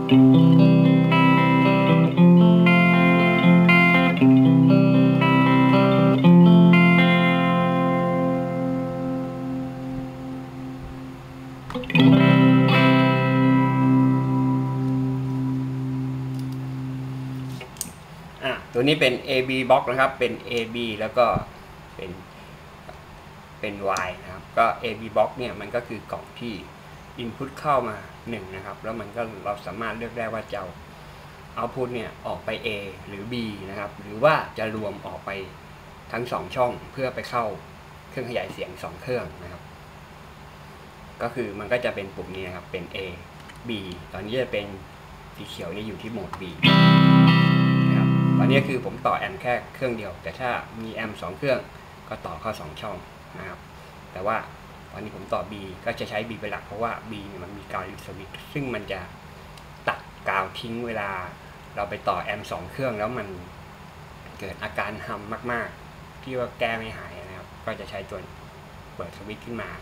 ตัวนี้เป็น AB box นะครับเป็น AB แล้วก็เป็น Y นะครับก็ AB box เนี่ยมันก็คือกล่องที่ input เข้ามา1นะครับแล้วมันก็เราสามารถเลือกได้ว่าจะoutput เนี่ยออกไป A หรือ B นะครับหรือว่าจะรวมออกไปทั้ง2ช่องเพื่อไปเข้าเครื่องขยายเสียง2เครื่องนะครับก็คือมันก็จะเป็นปุ่มนี้นะครับเป็น A B ตอนนี้จะเป็นสีเขียวนี่อยู่ที่โหมด B นะครับตอนนี้คือผมต่อแอมป์แค่เครื่องเดียวแต่ถ้ามีแอมป์2เครื่องก็ต่อเข้า2ช่องนะครับแต่ว่าตอนนี้ผมต่อ B ก็จะใช้ B เป็นหลักเพราะว่า B เนี่ยมันมีกาวลิสวิตซึ่งมันจะตัดกาวทิ้งเวลาเราไปต่อแอมป์2เครื่องแล้วมันเกิดอาการฮัมมากๆที่ว่าแก้ไม่หายนะครับก็จะใช้ตัวเปิดสวิตช์ขึ้นมา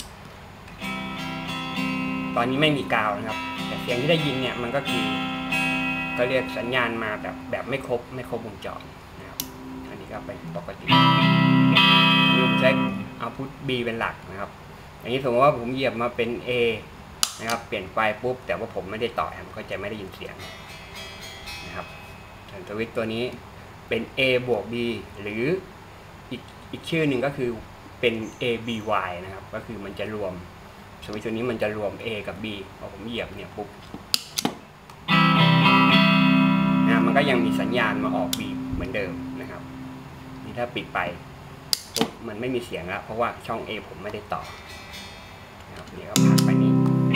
ตอนนี้ไม่มีกาวนะครับแต่เสียงที่ได้ยินเนี่ยมันก็คือก็เรียกสัญญาณมาแบบไม่ครบวงจรนะครับอันนี้ก็เป็นปกติอันนี้ผมใช้เอาพุท B เป็นหลักนะครับอย่างนี้สมมติว่าผมเหยียบมาเป็น A นะครับเปลี่ยนไฟปุ๊บแต่ว่าผมไม่ได้ต่อแอมป์ก็จะไม่ได้ยินเสียงนะครับส่วนสวิตช์ตัวนี้เป็น A บวก B หรืออีกชื่อหนึ่งก็คือเป็น ABY นะครับก็คือมันจะรวมสวิตช์ตัวนี้มันจะรวม A กับ B พอผมเหยียบเนี่ยปุ๊บมันก็ยังมีสัญญาณมาออก B เหมือนเดิมนะครับนี่ถ้าปิดไปปุ๊บมันไม่มีเสียงแล้วเพราะว่าช่อง A ผมไม่ได้ต่อนะครับนี่ก็พักไปนี้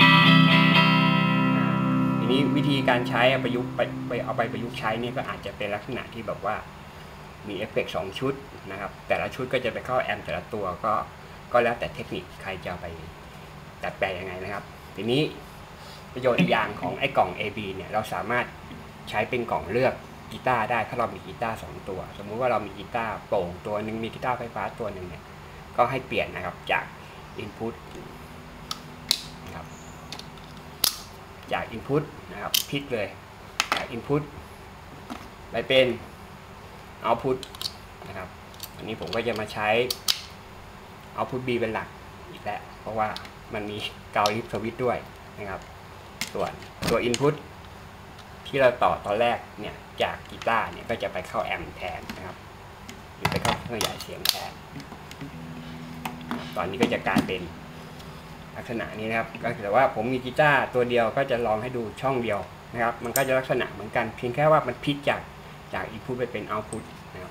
ทีนี้วิธีการใช้ประยุกต์ไปเอาไปประยุกต์ใช้นี่ก็อาจจะเป็นลักษณะที่แบบว่ามีเอฟเฟกต์2ชุดนะครับแต่ละชุดก็จะไปเข้าแอมป์แต่ละตัวก็แล้วแต่เทคนิคใครจะไปดัดแปลงยังไงนะครับทีนี้ประโยชน์อีกอย่างของไอ้กล่อง AB เนี่ยเราสามารถใช้เป็นกล่องเลือกกีตาร์ได้ถ้าเรามีกีตาร์2ตัวสมมุติว่าเรามีกีตาร์โปร่งตัวหนึ่งมีกีตาร์ไฟฟ้าตัวหนึ่งเนี่ยก็ให้เปลี่ยนนะครับจาก Input นะครับจาก Input นะครับพลิกเลยจาก Input ไปเป็น Output นะครับอันนี้ผมก็จะมาใช้ Output B เป็นหลักอีกแล้วเพราะว่ามันมีกาวลิฟต์สวิตช์ด้วยนะครับส่วนตัว Input ที่เราต่อตอนแรกเนี่ยจากกีตาร์เนี่ยก็จะไปเข้าแอมป์แทนนะครับหรือไปเข้าเครื่องขยายเสียงแทนตอนนี้ก็จะกลายเป็นลักษณะนี้นะครับก็คือว่าผมมีกีตาร์ตัวเดียวก็จะลองให้ดูช่องเดียวนะครับมันก็จะลักษณะเหมือนกันเพียงแค่ว่ามันพลิกจาก Input ไปเป็น Output นะครับ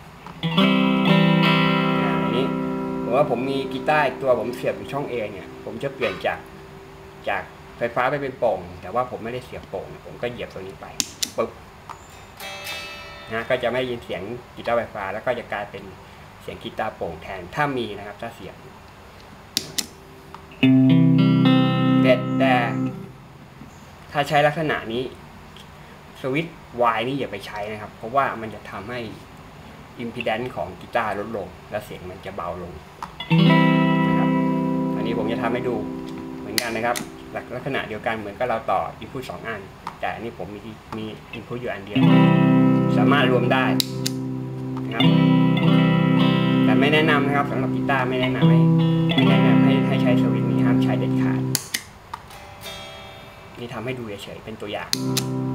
อันนี้ผมว่าผมมีกีตาร์ตัวผมเสียบอยู่ช่อง A เนี่ยผมจะเปลี่ยนจากไฟฟ้าไปเป็นโป่งแต่ว่าผมไม่ได้เสียบโป่งผมก็เหยียบตัวนี้ไปปุ๊บนะก็จะไม่ได้ยินเสียงกีตาร์ไฟฟ้าแล้วก็จะกลายเป็นเสียงกีตาร์โป่งแทนถ้ามีนะครับถ้าเสียบแต่ถ้าใช้ลักษณะนี้สวิตช์ Y นี่อย่าไปใช้นะครับเพราะว่ามันจะทำให้อิมพีแดนซ์ของกีตาร์ลดลงและเสียงมันจะเบาลงนะครับอันนี้ผมจะทำให้ดูเหมือนกันนะครับลักษณะเดียวกันเหมือนกับเราต่อ Input 2 อันแต่อันนี้ผมมี Input อยู่อันเดียวสามารถรวมได้นะครับแต่ไม่แนะนำนะครับสำหรับกีตาร์ไม่แนะนำให้ใช้สวิตช์นี้ห้ามใช้เด็ดขาดนี่ทำให้ดูเฉยๆเป็นตัวอย่าง